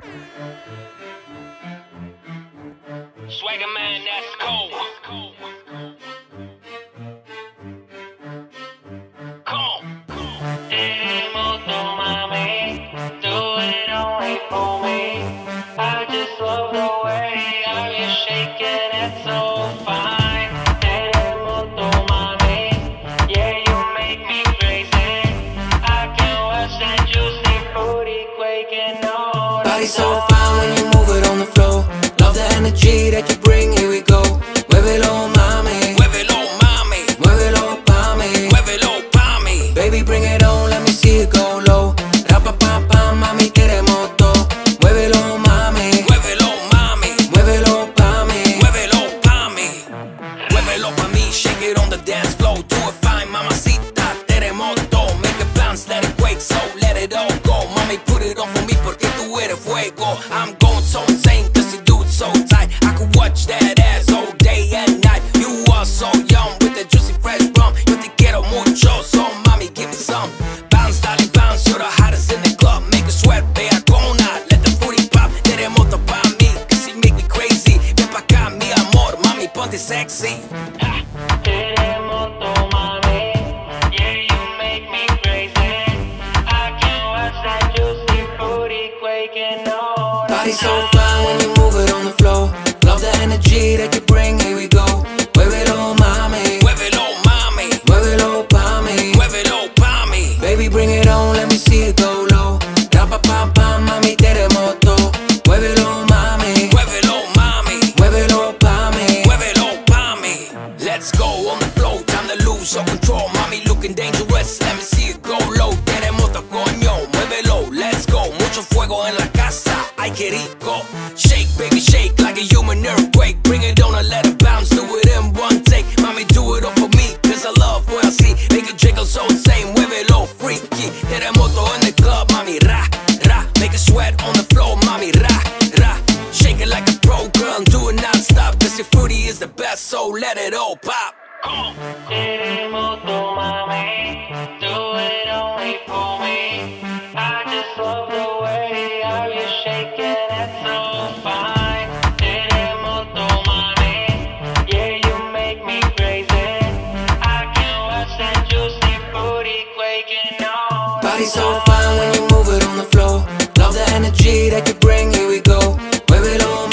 Swaggaman, Esco. Terremoto, mami, do it only for me. I just love the way how you shaking it so fine. Terremoto, mami, yeah, you make me crazy. I can watch that juicy booty quaking all Body so fine when you move it on the floor. Love the energy that you bring, here we go. Muévelo, mami, Muévelo, mami, muévelo pa' mí. muévelo pa' mí. Baby, bring it on, let me see it go low. Rapa pa pa, mami, terremoto. Muévelo, mami, Muévelo, mami, muévelo pa' mí. muévelo pa' mí. Muévelo pa' mí, shake it on the dance floor. Do it fine, mamacita, terremoto. Make it bounce, let it quake, so let it all go. Mami, put it on for me porque tú eres fuego. I'm going so insane, cause you do it so tight. I could watch that ass all day and night. You are so young with the juicy fresh bump. Yo te quiero mucho, so mami, give me some. Bounce, darling, bounce, you're the hottest in the club. Make it sweat, beacona, let the booty pop. Terremoto pa' mí, cause you make me crazy. Ven pa' acá, mi amor, mami, ponte sexy. Terremoto, mami, yeah, you make me crazy. I can watch that juicy booty quaking all Body so fine when you move it on the floor. Love the energy that you bring, here we go. Muévelo, mami, Muévelo, mami, muévelo pa' mí. muévelo pa' mí. Baby, bring it on, let me see it go low. Rapa pa pa, mami, terremoto. Muévelo, mami, Muévelo, mami, muévelo pa' mí. muévelo pa' mí. Let's go on the floor, time to lose all control. Mami looking dangerous, let me see it go low. Terremoto, coño, muévelo, let's go. Mucho fuego en la casa, ay que rico. Shake, baby, shake like a human earthquake. Bring it on and let it bounce, do it in one take. Mami, do it all for me, cause I love what I see. Make it jiggle so insane, muévelo, freaky. Terremoto in the club, mami, ra, ra. Make it sweat on the floor, mami, ra, ra. Shake it like a pro, girl, do it non-stop. Cause your fruity is the best, so let it all pop. Terremoto, mami, do it only for me. I just love the way how you shaking it so fine. Terremoto, mami, yeah, you make me crazy. I can watch that juicy booty quaking all Body so fine when you move it on the floor. Love the energy that you bring, here we go. Muévelo,